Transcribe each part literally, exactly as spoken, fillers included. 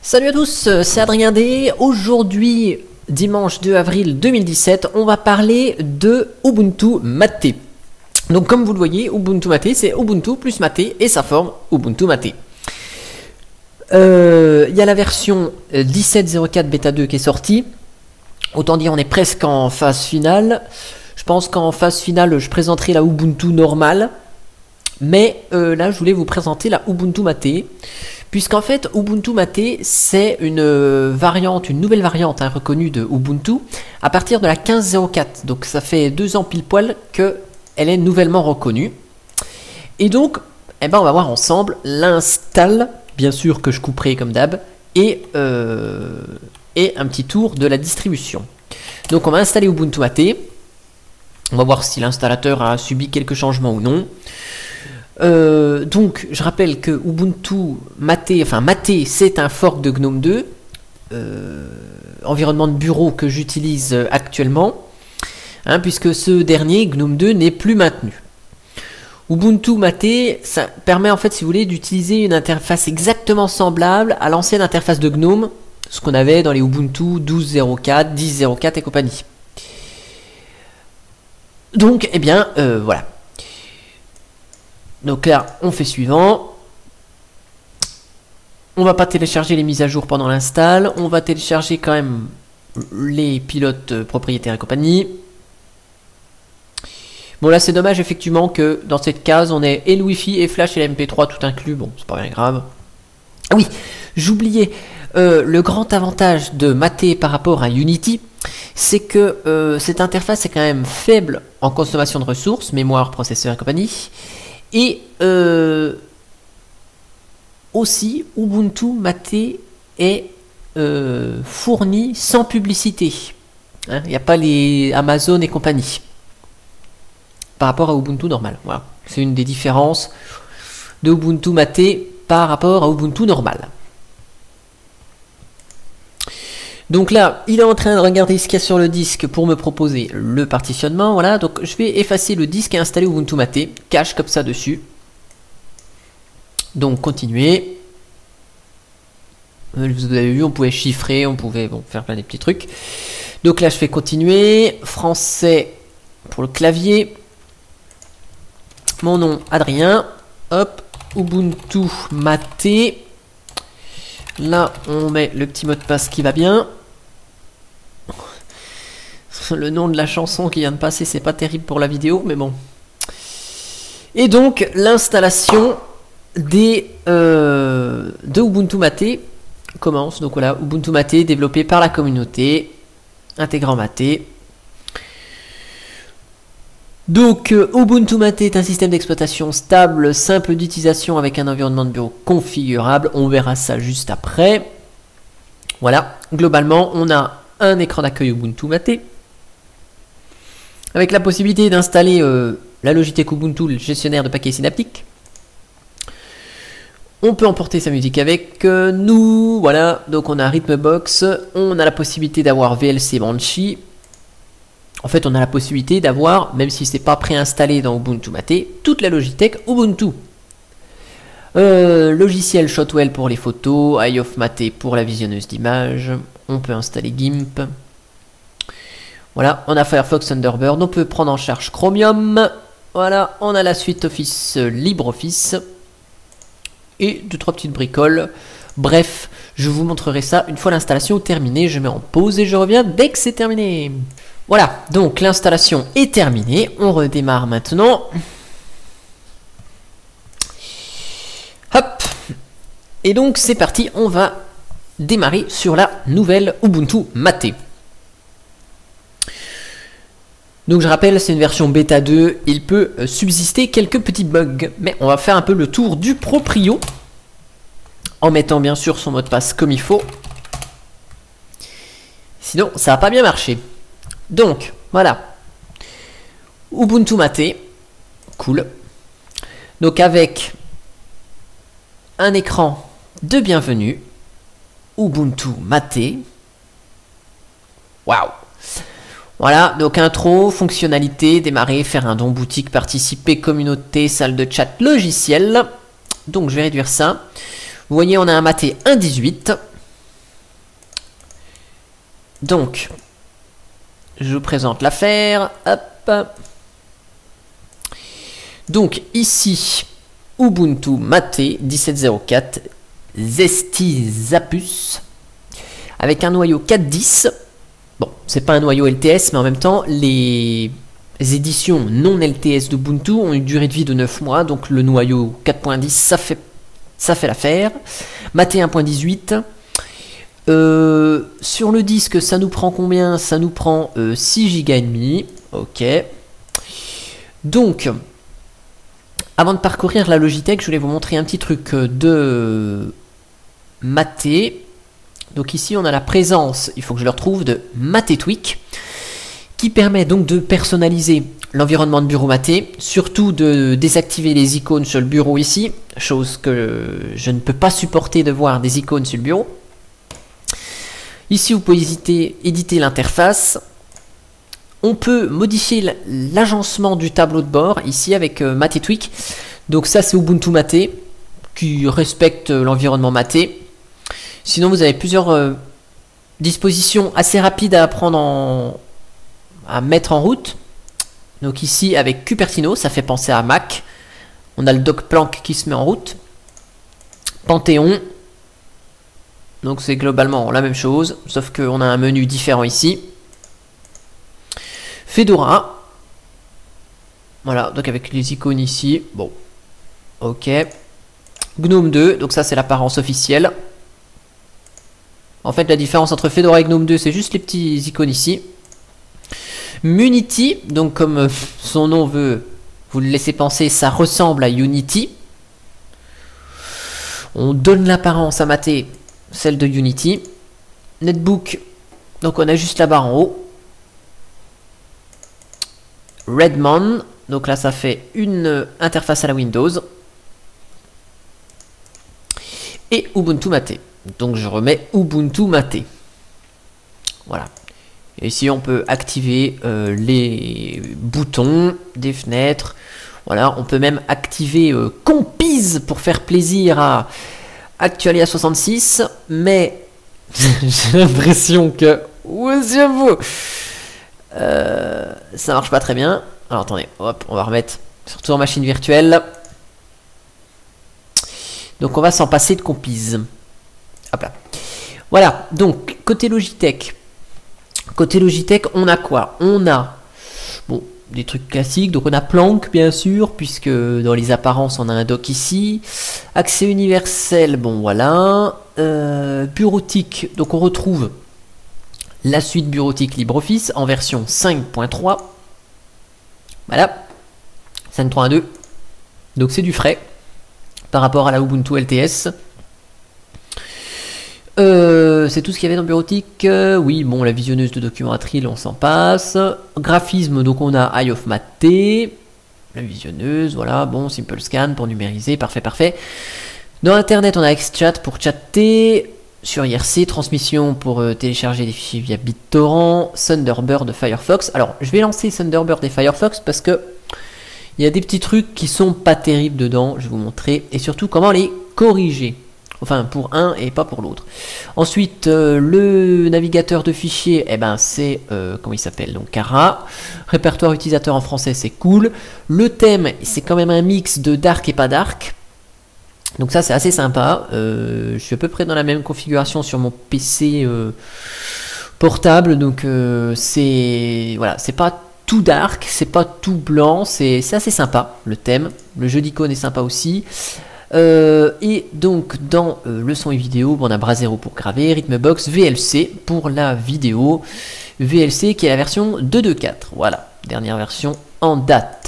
Salut à tous, c'est Adrien D. Aujourd'hui, dimanche deux avril deux mille dix-sept, on va parler de Ubuntu Mate. Donc comme vous le voyez, Ubuntu Mate, c'est Ubuntu plus Mate et sa forme Ubuntu Mate. Il euh, y a la version dix-sept zéro quatre bêta deux qui est sortie. Autant dire, on est presque en phase finale. Je pense qu'en phase finale, je présenterai la Ubuntu normale. Mais euh, là, je voulais vous présenter la Ubuntu Mate. Puisqu'en fait, Ubuntu Mate, c'est une variante, une nouvelle variante hein, reconnue de Ubuntu à partir de la quinze zéro quatre. Donc ça fait deux ans pile poil qu'elle est nouvellement reconnue. Et donc, eh ben, on va voir ensemble l'install, bien sûr que je couperai comme d'hab, et, euh, et un petit tour de la distribution. Donc on va installer Ubuntu Mate. On va voir si l'installateur a subi quelques changements ou non. Euh, donc je rappelle que Ubuntu Mate, enfin Mate, c'est un fork de GNOME deux, euh, environnement de bureau que j'utilise actuellement, hein, puisque ce dernier, GNOME deux, n'est plus maintenu. Ubuntu Mate, ça permet en fait, si vous voulez, d'utiliser une interface exactement semblable à l'ancienne interface de GNOME, ce qu'on avait dans les Ubuntu douze zéro quatre, dix zéro quatre et compagnie. Donc, eh bien, euh, voilà. Donc là, on fait suivant. On va pas télécharger les mises à jour pendant l'install. On va télécharger quand même les pilotes propriétaires et compagnie. Bon là, c'est dommage effectivement que dans cette case, on ait et le Wi-Fi et Flash et la M P trois tout inclus. Bon, c'est pas bien grave. Ah oui, j'oubliais. Euh, le grand avantage de Mate par rapport à Unity, c'est que euh, cette interface est quand même faible en consommation de ressources, mémoire, processeur et compagnie. Et euh, aussi, Ubuntu Mate est euh, fourni sans publicité. Il n'y a pas les Amazon et compagnie. Par rapport à Ubuntu normal. Voilà. C'est une des différences de Ubuntu Mate par rapport à Ubuntu normal. Donc là, il est en train de regarder ce qu'il y a sur le disque pour me proposer le partitionnement. Voilà, donc je vais effacer le disque et installer Ubuntu Mate, cache comme ça dessus. Donc continuer. Vous avez vu, on pouvait chiffrer, on pouvait bon, faire plein de petits trucs. Donc là, je fais continuer. Français pour le clavier. Mon nom, Adrien. Hop, Ubuntu Mate. Là, on met le petit mot de passe qui va bien. Le nom de la chanson qui vient de passer, c'est pas terrible pour la vidéo, mais bon. Et donc, l'installation des euh, de Ubuntu Mate commence. Donc voilà, Ubuntu Mate développé par la communauté, intégrant Mate. Donc, euh, Ubuntu Mate est un système d'exploitation stable, simple d'utilisation avec un environnement de bureau configurable. On verra ça juste après. Voilà, globalement, on a un écran d'accueil Ubuntu Mate avec la possibilité d'installer euh, la Logitech Ubuntu, le gestionnaire de paquets synaptiques. On peut emporter sa musique avec euh, nous. Voilà, donc on a Rhythmbox, on a la possibilité d'avoir V L C Banshee. En fait, on a la possibilité d'avoir, même si ce n'est pas préinstallé dans Ubuntu Mate, toute la Logitech Ubuntu. Euh, logiciel Shotwell pour les photos, Eye of Mate pour la visionneuse d'images. On peut installer GIMP. Voilà, on a Firefox Thunderbird. On peut prendre en charge Chromium. Voilà, on a la suite Office LibreOffice. Et deux, trois petites bricoles. Bref, je vous montrerai ça une fois l'installation terminée. Je mets en pause et je reviens dès que c'est terminé. Voilà, donc l'installation est terminée. On redémarre maintenant. Hop. Et donc c'est parti, on va démarrer sur la nouvelle Ubuntu Mate. Donc je rappelle, c'est une version bêta deux. Il peut subsister quelques petits bugs. Mais on va faire un peu le tour du proprio. En mettant bien sûr son mot de passe comme il faut. Sinon, ça va pas bien marcher. Donc, voilà. Ubuntu Mate. Cool. Donc, avec un écran de bienvenue. Ubuntu Mate. Waouh. Voilà, donc intro, fonctionnalité, démarrer, faire un don, boutique, participer, communauté, salle de chat, logiciel. Donc, je vais réduire ça. Vous voyez, on a un Mate un point dix-huit. Donc, je vous présente l'affaire. Hop. Donc, ici, Ubuntu Mate dix-sept zéro quatre Zesty Zapus avec un noyau quatre point dix. Bon, c'est pas un noyau L T S, mais en même temps, les éditions non L T S d'Ubuntu ont une durée de vie de neuf mois, donc le noyau quatre point dix, ça fait, ça fait l'affaire. Mate un point dix-huit. Euh, sur le disque, ça nous prend combien? Ça nous prend euh, six giga et demi. Ok. Donc, avant de parcourir la Logitech, je voulais vous montrer un petit truc de Mate. Donc ici, on a la présence, il faut que je le retrouve, de Mate Tweak, qui permet donc de personnaliser l'environnement de bureau Mate, surtout de désactiver les icônes sur le bureau ici, chose que je ne peux pas supporter de voir des icônes sur le bureau. Ici, vous pouvez éditer, éditer l'interface. On peut modifier l'agencement du tableau de bord ici avec euh, Mate Tweak. Donc ça, c'est Ubuntu Mate qui respecte l'environnement Mate. Sinon, vous avez plusieurs euh, dispositions assez rapides à prendre en, à mettre en route. Donc ici, avec Cupertino, ça fait penser à Mac. On a le dock Planck qui se met en route. Panthéon. Donc c'est globalement la même chose, sauf qu'on a un menu différent ici. Fedora. Voilà, donc avec les icônes ici. Bon, ok. Gnome deux, donc ça c'est l'apparence officielle. En fait, la différence entre Fedora et Gnome deux, c'est juste les petits icônes ici. Munity, donc comme son nom veut, vous le laissez penser, ça ressemble à Unity. On donne l'apparence à Mate, celle de Unity. Netbook, donc on a juste la barre en haut. Redmond, donc là ça fait une interface à la Windows. Et Ubuntu Mate. Donc je remets Ubuntu Mate. Voilà. Et ici on peut activer euh, les boutons des fenêtres. Voilà, on peut même activer euh, Compiz pour faire plaisir à Actualia soixante-six. Mais j'ai l'impression que... Monsieur vous euh, ça marche pas très bien. Alors attendez, hop, on va remettre surtout en machine virtuelle. Donc on va s'en passer de Compiz. Hop là. Voilà, donc côté Logitech. Côté Logitech, on a quoi? On a bon, des trucs classiques. Donc on a Planck, bien sûr, puisque dans les apparences, on a un dock ici. Accès universel, bon voilà. Euh, bureautique, donc on retrouve la suite bureautique LibreOffice en version cinq point trois. Voilà. cinq point deux. Donc c'est du frais par rapport à la Ubuntu L T S. Euh, c'est tout ce qu'il y avait dans bureautique. Euh, oui, bon, la visionneuse de documents Atril, on s'en passe. Graphisme, donc on a Eye of Mate. La visionneuse, voilà, bon, Simple Scan pour numériser, parfait, parfait. Dans Internet, on a XChat pour chatter. Sur I R C, transmission pour euh, télécharger des fichiers via BitTorrent. Thunderbird de Firefox. Alors, je vais lancer Thunderbird et Firefox parce que il y a des petits trucs qui sont pas terribles dedans. Je vais vous montrer. Et surtout, comment les corriger. Enfin, pour un et pas pour l'autre. Ensuite, euh, le navigateur de fichiers, eh ben, c'est, euh, comment il s'appelle? Donc, Cara. Répertoire utilisateur en français, c'est cool. Le thème, c'est quand même un mix de dark et pas dark. Donc ça, c'est assez sympa. Euh, je suis à peu près dans la même configuration sur mon P C euh, portable. Donc, euh, c'est voilà, c'est pas tout dark, c'est pas tout blanc. C'est assez sympa, le thème. Le jeu d'icônes est sympa aussi. Euh, et donc dans euh, le son et vidéo, bon, on a Brasero pour graver, Rhythmbox, V L C pour la vidéo, V L C qui est la version deux point deux point quatre, voilà, dernière version en date.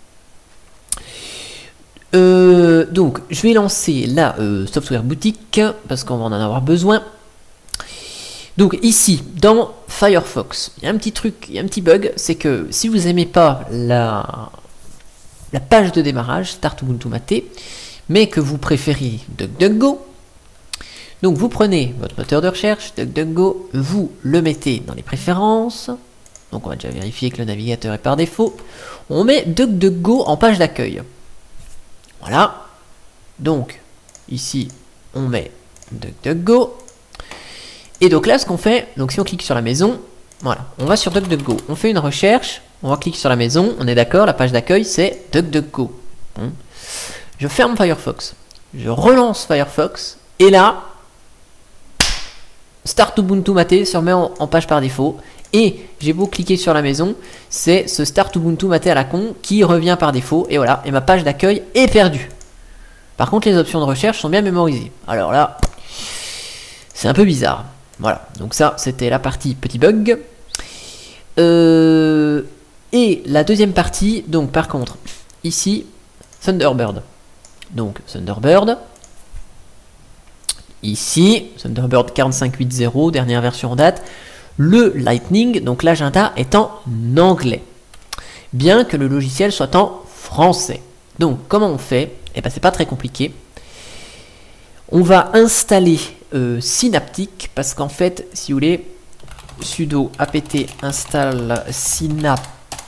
Euh, donc je vais lancer la euh, software boutique parce qu'on va en avoir besoin. Donc ici dans Firefox, il y a un petit truc, il y a un petit bug, c'est que si vous n'aimez pas la, la page de démarrage Start Ubuntu Mate, mais que vous préférez DuckDuckGo, donc vous prenez votre moteur de recherche, DuckDuckGo, vous le mettez dans les préférences, donc on va déjà vérifier que le navigateur est par défaut, on met DuckDuckGo en page d'accueil. Voilà, donc ici on met DuckDuckGo, Et donc là, ce qu'on fait, donc si on clique sur la maison, voilà, on va sur DuckDuckGo, on fait une recherche, on va cliquer sur la maison, on est d'accord, la page d'accueil c'est DuckDuckGo. Bon. Je ferme Firefox, je relance Firefox, et là, Start Ubuntu Mate se remet en, en page par défaut, et j'ai beau cliquer sur la maison, c'est ce Start Ubuntu Mate à la con qui revient par défaut, et voilà, et ma page d'accueil est perdue. Par contre, les options de recherche sont bien mémorisées. Alors là, c'est un peu bizarre. Voilà, donc ça, c'était la partie petit bug. Euh, et la deuxième partie, donc par contre, ici, Thunderbird. Donc, Thunderbird. Ici, Thunderbird quarante-cinq quatre-vingt, dernière version en date. Le Lightning, donc l'agenda est en anglais. Bien que le logiciel soit en français. Donc, comment on fait? Eh ben, c'est pas très compliqué. On va installer euh, Synaptic, parce qu'en fait, si vous voulez, sudo apt install Synaptic,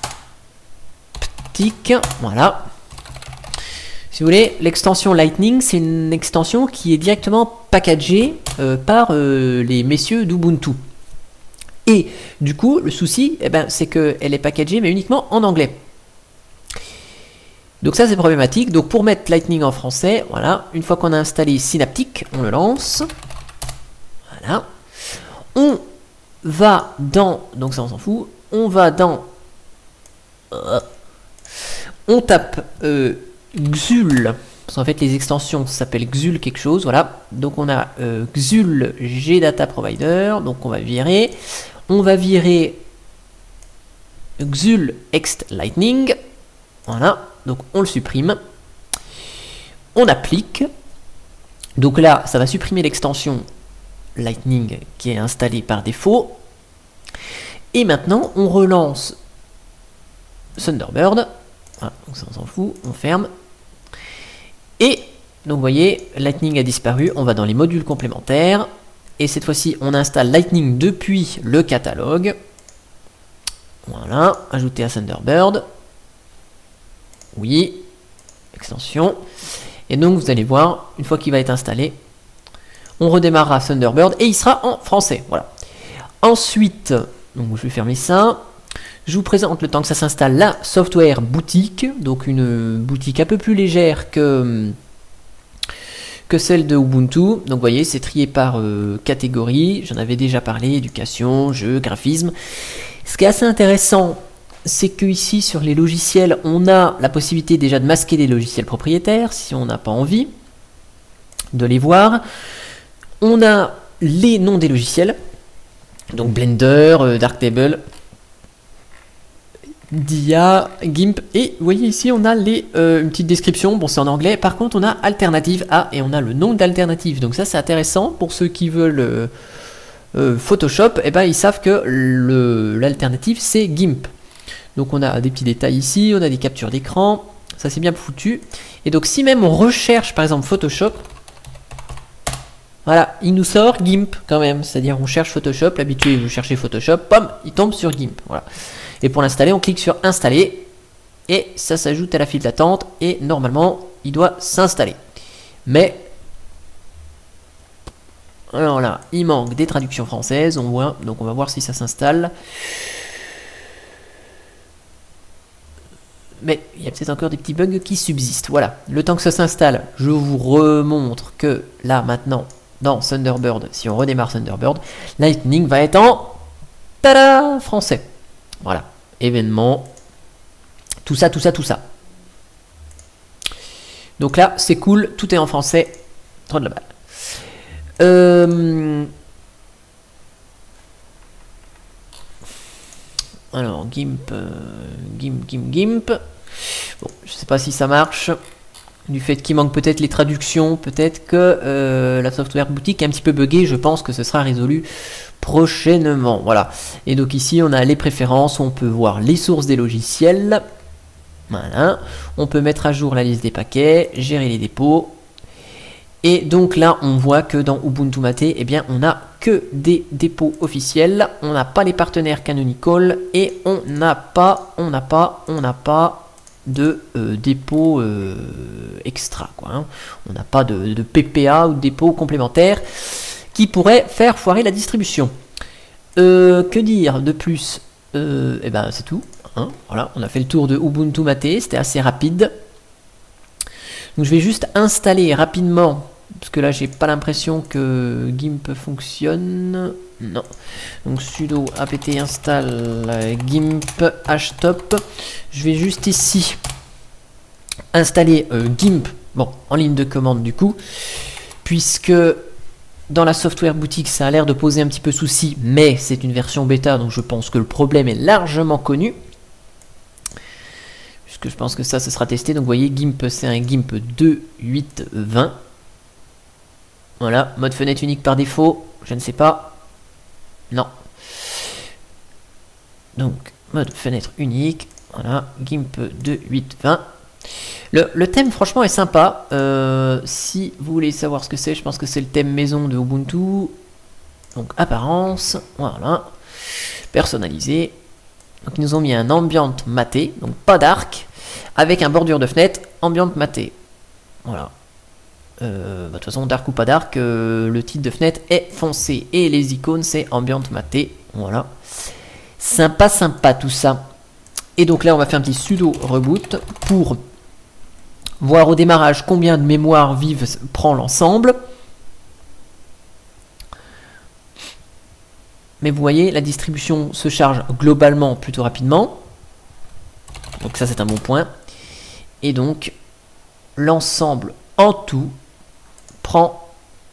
voilà. Si vous voulez, l'extension Lightning, c'est une extension qui est directement packagée euh, par euh, les messieurs d'Ubuntu. Et du coup, le souci, eh ben, c'est qu'elle est packagée, mais uniquement en anglais. Donc ça c'est problématique. Donc pour mettre Lightning en français, voilà, une fois qu'on a installé Synaptic, on le lance. Voilà. On va dans, donc ça on s'en fout, on va dans, euh, on tape euh, Xul, parce qu'en fait les extensions s'appellent Xul quelque chose, voilà. Donc on a euh, Xul Gdata Provider, donc on va virer, on va virer Xul Ext Lightning, voilà. Donc on le supprime, on applique, donc là ça va supprimer l'extension Lightning qui est installée par défaut, et maintenant on relance Thunderbird, voilà, donc ça on s'en fout, on ferme, et donc vous voyez Lightning a disparu, on va dans les modules complémentaires, et cette fois-ci on installe Lightning depuis le catalogue, voilà, ajouter à Thunderbird. Oui, extension. Et donc vous allez voir, une fois qu'il va être installé, on redémarrera Thunderbird et il sera en français. Voilà. Ensuite, donc je vais fermer ça. Je vous présente le temps que ça s'installe la software boutique, donc une boutique un peu plus légère que, que celle de Ubuntu. Donc vous voyez, c'est trié par euh, catégorie. J'en avais déjà parlé, éducation, jeux, graphisme. Ce qui est assez intéressant, c'est que ici sur les logiciels, on a la possibilité déjà de masquer des logiciels propriétaires si on n'a pas envie de les voir. On a les noms des logiciels, donc Blender, euh, Darktable, D I A, GIMP, et vous voyez ici on a les, euh, une petite description, bon c'est en anglais, par contre on a alternative A et on a le nom d'alternative, donc ça c'est intéressant pour ceux qui veulent euh, euh, Photoshop, et eh ben ils savent que l'alternative c'est GIMP. Donc on a des petits détails ici, on a des captures d'écran, ça c'est bien foutu. Et donc si même on recherche par exemple Photoshop, voilà, il nous sort GIMP quand même, c'est-à-dire on cherche Photoshop, l'habitué vous cherchez Photoshop, pom, il tombe sur GIMP, voilà. Et pour l'installer, on clique sur installer, et ça s'ajoute à la file d'attente, et normalement il doit s'installer. Mais, alors là, il manque des traductions françaises, on voit, donc on va voir si ça s'installe. Mais il y a peut-être encore des petits bugs qui subsistent. Voilà, le temps que ça s'installe, je vous remontre que là maintenant, dans Thunderbird, si on redémarre Thunderbird, Lightning va être en tada, français. Voilà, événement, tout ça, tout ça, tout ça. Donc là, c'est cool, tout est en français, trop de la balle. Euh... Alors, GIMP, euh, GIMP, GIMP, GIMP. Bon, je sais pas si ça marche. Du fait qu'il manque peut-être les traductions, peut-être que euh, la software boutique est un petit peu buggée. Je pense que ce sera résolu prochainement. Voilà. Et donc ici, on a les préférences. On peut voir les sources des logiciels. Voilà. On peut mettre à jour la liste des paquets, gérer les dépôts. Et donc là, on voit que dans Ubuntu Mate, eh bien, on n'a que des dépôts officiels. On n'a pas les partenaires Canonical et on n'a pas, on n'a pas, on n'a pas de euh, dépôts euh, extra, quoi. Hein. On n'a pas de, de P P A ou de dépôts complémentaires qui pourrait faire foirer la distribution. Euh, que dire de plus? euh, Et ben c'est tout. Hein, voilà, on a fait le tour de Ubuntu Mate, c'était assez rapide. Donc je vais juste installer rapidement, parce que là j'ai pas l'impression que Gimp fonctionne. Non. Donc sudo apt install gimp htop. Je vais juste ici installer euh, Gimp, bon, en ligne de commande du coup, puisque dans la software boutique ça a l'air de poser un petit peu souci, mais c'est une version bêta, donc je pense que le problème est largement connu. Puisque je pense que ça, ce sera testé. Donc vous voyez, Gimp, c'est un Gimp deux huit vingt. Voilà, mode fenêtre unique par défaut, je ne sais pas. Non. Donc, mode fenêtre unique. Voilà, Gimp deux huit vingt. Le, le thème, franchement, est sympa. Euh, si vous voulez savoir ce que c'est, je pense que c'est le thème maison de Ubuntu. Donc, apparence. Voilà. Personnalisé. Donc, ils nous ont mis un ambient maté. Donc, pas dark. Avec un bordure de fenêtre. Ambient maté. Voilà. Euh, bah, de toute façon, dark ou pas dark, euh, le titre de fenêtre est foncé. Et les icônes, c'est ambient maté. Voilà. Sympa, sympa tout ça. Et donc là, on va faire un petit sudo reboot pour voir au démarrage combien de mémoire vive prend l'ensemble. Mais vous voyez, la distribution se charge globalement plutôt rapidement. Donc ça, c'est un bon point. Et donc, l'ensemble en tout prend...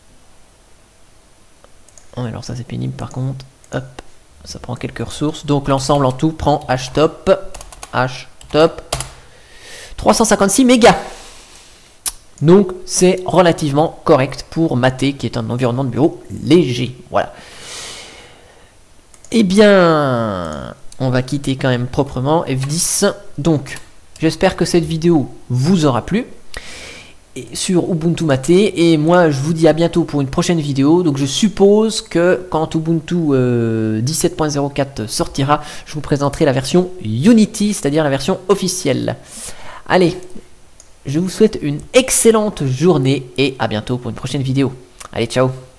Oh, alors ça, c'est pénible par contre. Hop, ça prend quelques ressources. Donc l'ensemble en tout prend htop, htop, trois cent cinquante-six mégas. Donc c'est relativement correct pour Mate, qui est un environnement de bureau léger. Voilà. Eh bien, on va quitter quand même proprement F dix. Donc, j'espère que cette vidéo vous aura plu sur Ubuntu Mate, et moi je vous dis à bientôt pour une prochaine vidéo. Donc je suppose que quand Ubuntu euh, dix-sept point zéro quatre sortira, je vous présenterai la version Unity, c'est-à-dire la version officielle. Allez, je vous souhaite une excellente journée et à bientôt pour une prochaine vidéo. Allez, ciao.